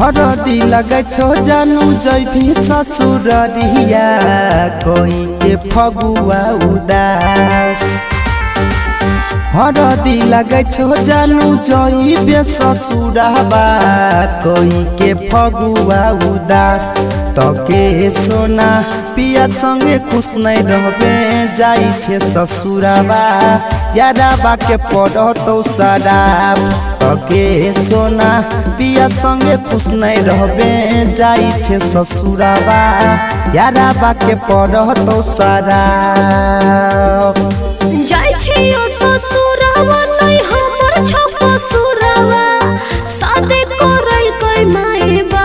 हरदी लगे छो जानू जैभी ससुररिया कोई के फगुआ उदास। हरदी लगे छो जानू जैबे ससुरबा कोई के फगुआ उदास। तो के सोना पिया संगे खुश नहीं रहबे जाई छे ससुरबा याराबा के पड़ो तो शराब। तो के सोना पिया संगे खुश नहीं रहबे जाई छे ससुरबा याराबा के पड़ो तो शराब। जाई छे ससुरबा नहीं हमर छपा सुरबा शादी करल कोई मायबा।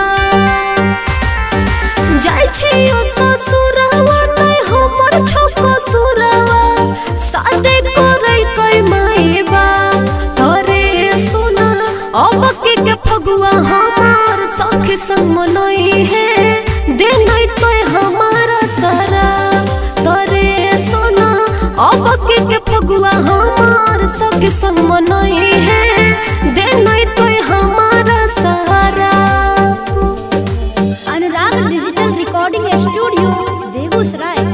जाई छे ससुरबा नहीं हमर छपा सुरबा शादी करल कोई मायबा। तोरे सोना अब के फगुआ हमार सखी संग मनई है दे नहीं तो हमारा सारा। तोरे सोना अब के फगुआ हमार सखी संग मनई है दे नहीं तो हमारा सारा। Anurag digital recording studio Begusarai.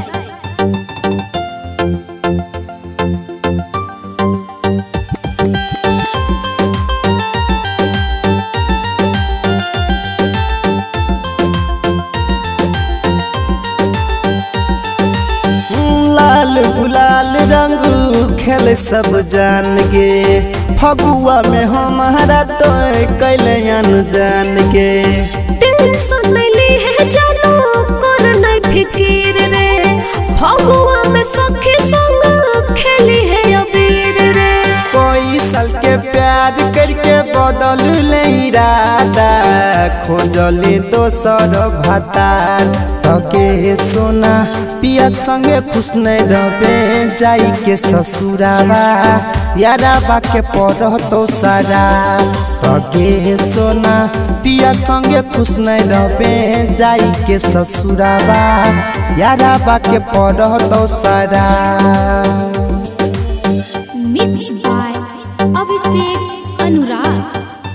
गुलाल रंग खेल सब जान के फगुआ में हमारा तो कैले जान के। टेंशन नहीं ली है जानो कर नहीं फिकीर रे फगुआ में सखी संग खेली है अबीर रे। कोई साल के प्यार करके बदल ले इरादा खोजले दोसर भातार। तो के सोना पिया संगे खुश नहीं रहबे जाई के ससुरबा याराबा के पड़ो तो शराब। तो के सोना पिया संगे खुश नहीं रहबे जाई के ससुरबा याराबा के पड़ो तो शराब। Mix by Abhishek Anurag.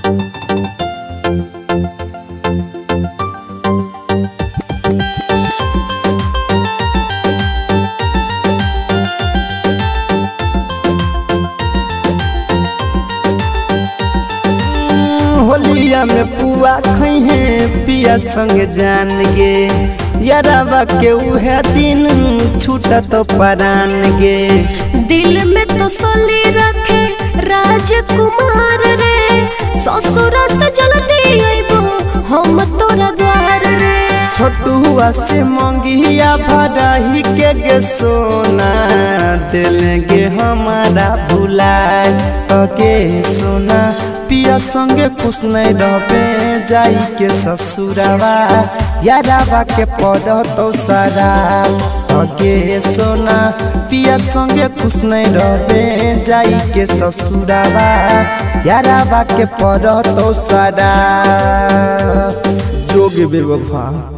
होलिया में पुआ खई है पिया संग जान के याराबा के उहे दिन छूटा तो परान के। दिल में तो सोली रखे राजकुमार रे ससुरा से जल्दी आइबो हम तोरा द्वार रे। छोटुआ से मंगिया भराही के सोना दिलगे हमारा भुलाए। तो के सोना पिया संगे खुश नहीं रहबे जाई के ससुरबा याराबा के पड़ो तो शराब। तो के सोना पिया संगे खुश नहीं रहबे जाई के ससुरबा याराबा के पड़ो तो शराब। जोगे बेवफा।